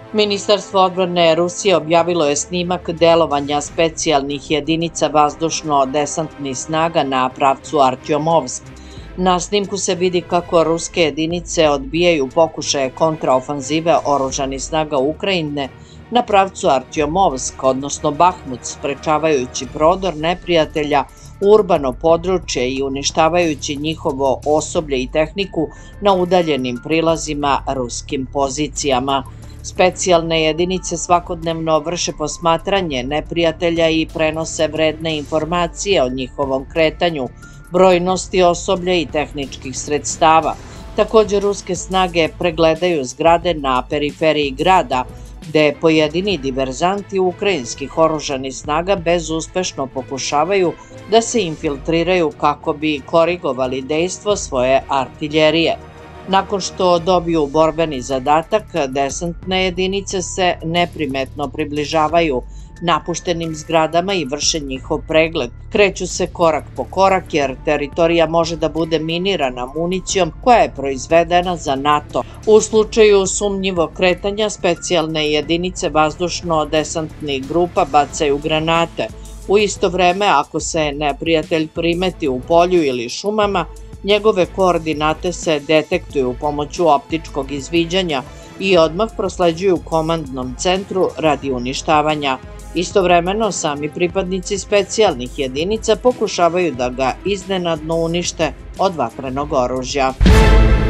Ministarstvo odbrane Rusije objavilo je snimak delovanja specijalnih jedinica vazdušno-desantnih snaga na pravcu Artjomovsk. Na snimku se vidi kako ruske jedinice odbijaju pokušaje kontraofanzive oružanih snaga Ukrajine na pravcu Artjomovsk, odnosno Bahmut, sprečavajući prodor neprijatelja u urbano područje i uništavajući njihovo osoblje i tehniku na udaljenim prilazima ruskim pozicijama. Specijalne jedinice svakodnevno vrše posmatranje neprijatelja i prenose vredne informacije o njihovom kretanju, brojnosti osoblja i tehničkih sredstava. Također, ruske snage pregledaju zgrade na periferiji grada, gde pojedini diverzanti ukrajinskih oružanih snaga bezuspešno pokušavaju da se infiltriraju kako bi korigovali dejstvo svoje artiljerije. Nakon što dobiju borbeni zadatak, desantne jedinice se neprimetno približavaju napuštenim zgradama i vrše njihov pregled. Kreću se korak po korak jer teritorija može da bude minirana municijom koja je proizvedena za NATO. U slučaju sumnjivog kretanja, specijalne jedinice vazdušno-desantnih grupa bacaju granate. U isto vreme, ako se neprijatelj primeti u polju ili šumama, njegove koordinate se detektuju pomoću optičkog izviđanja i odmah prosleđuju komandnom centru radi uništavanja. Istovremeno, sami pripadnici specijalnih jedinica pokušavaju da ga iznenadno unište od vatrenog oružja.